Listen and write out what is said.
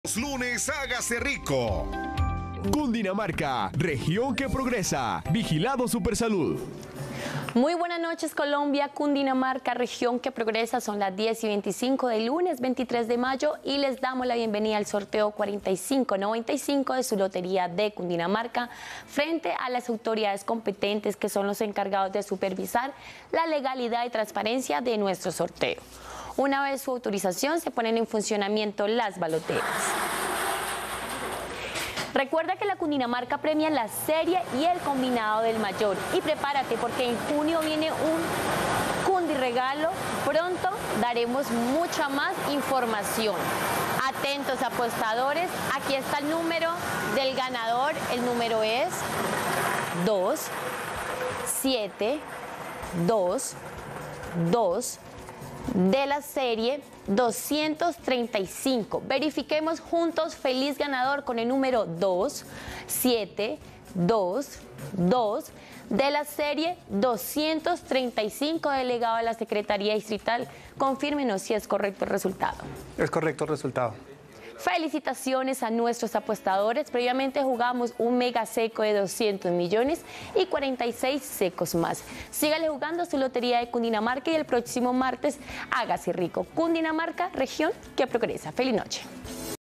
Los lunes, hágase rico. Cundinamarca, región que progresa. Vigilado Supersalud. Muy buenas noches, Colombia. Cundinamarca, región que progresa. Son las 10:25 del lunes 23 de mayo y les damos la bienvenida al sorteo 4595 de su lotería de Cundinamarca frente a las autoridades competentes que son los encargados de supervisar la legalidad y transparencia de nuestro sorteo. Una vez su autorización, se ponen en funcionamiento las baloteras. Recuerda que la Cundinamarca premia la serie y el combinado del mayor. Y prepárate porque en junio viene un Cundiregalo. Pronto daremos mucha más información. Atentos, apostadores. Aquí está el número del ganador. El número es 2, 7, 2, 2. De la serie 235. Verifiquemos juntos. Feliz ganador con el número 2, 7, 2, 2 de la serie 235. Delegado de la Secretaría Distrital, confírmenos si es correcto el resultado. Es correcto el resultado. Felicitaciones a nuestros apostadores. Previamente jugamos un mega seco de 200 millones y 46 secos más. Sígale jugando su lotería de Cundinamarca y el próximo martes hágase rico. Cundinamarca, región que progresa. Feliz noche.